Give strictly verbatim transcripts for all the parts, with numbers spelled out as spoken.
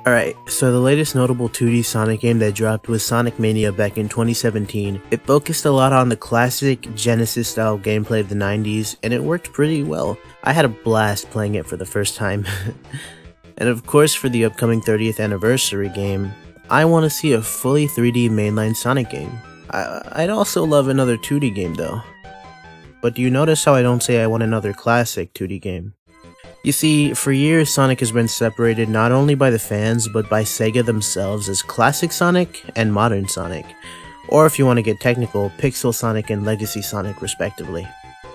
Alright, so the latest notable two D Sonic game that dropped was Sonic Mania back in twenty seventeen. It focused a lot on the classic Genesis style gameplay of the nineties, and it worked pretty well. I had a blast playing it for the first time. And of course, for the upcoming thirtieth anniversary game, I want to see a fully three D mainline Sonic game. I I'd also love another two D game though. But do you notice how I don't say I want another classic two D game? You see, for years Sonic has been separated not only by the fans, but by Sega themselves as Classic Sonic and Modern Sonic, or if you want to get technical, Pixel Sonic and Legacy Sonic respectively.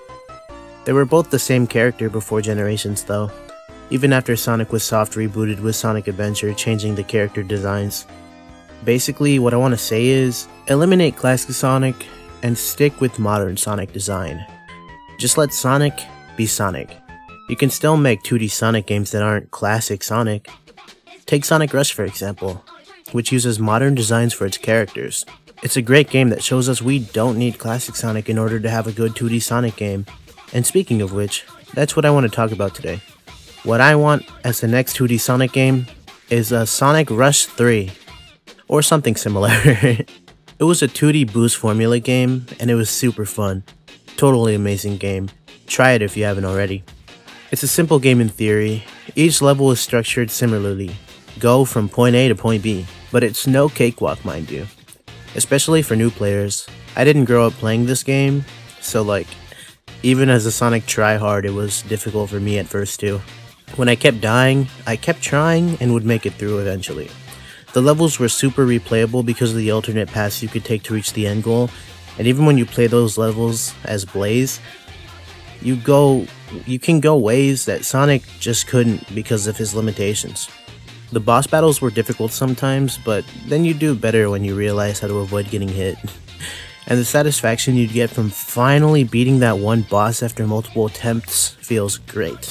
They were both the same character before Generations though, even after Sonic was soft rebooted with Sonic Adventure changing the character designs. Basically, what I want to say is, eliminate Classic Sonic and stick with Modern Sonic design. Just let Sonic be Sonic. You can still make two D Sonic games that aren't classic Sonic. Take Sonic Rush for example, which uses modern designs for its characters. It's a great game that shows us we don't need classic Sonic in order to have a good two D Sonic game. And speaking of which, that's what I want to talk about today. What I want as the next two D Sonic game is a Sonic Rush three, or something similar. It was a two D boost formula game, and it was super fun. Totally amazing game. Try it if you haven't already. It's a simple game in theory. Each level is structured similarly. Go from point A to point B, but it's no cakewalk, mind you. Especially for new players. I didn't grow up playing this game, so like, even as a Sonic tryhard, it was difficult for me at first too. When I kept dying, I kept trying and would make it through eventually. The levels were super replayable because of the alternate paths you could take to reach the end goal, and even when you play those levels as Blaze, you go, you can go ways that Sonic just couldn't because of his limitations. The boss battles were difficult sometimes, but then you do better when you realize how to avoid getting hit. And the satisfaction you'd get from finally beating that one boss after multiple attempts feels great.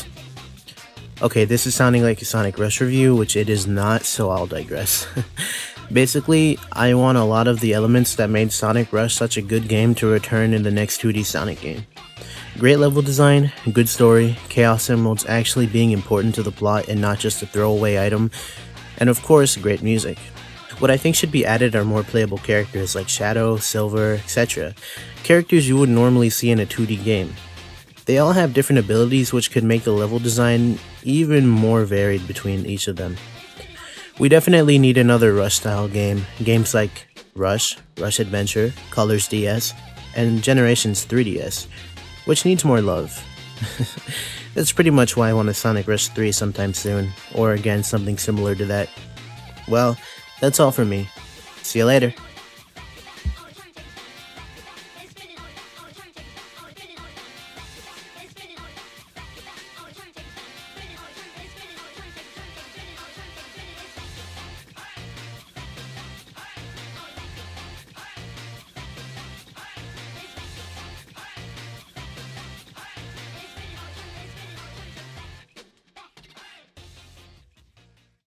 Okay, this is sounding like a Sonic Rush review, which it is not, so I'll digress. Basically, I want a lot of the elements that made Sonic Rush such a good game to return in the next two D Sonic game. Great level design, good story, Chaos Emeralds actually being important to the plot and not just a throwaway item, and of course, great music. What I think should be added are more playable characters like Shadow, Silver, et cetera. Characters you would normally see in a two D game. They all have different abilities which could make the level design even more varied between each of them. We definitely need another Rush style game, games like Rush, Rush Adventure, Colors D S, and Generations three D S, which needs more love. That's pretty much why I want a Sonic Rush three sometime soon, or again something similar to that. Well, that's all from me. See you later.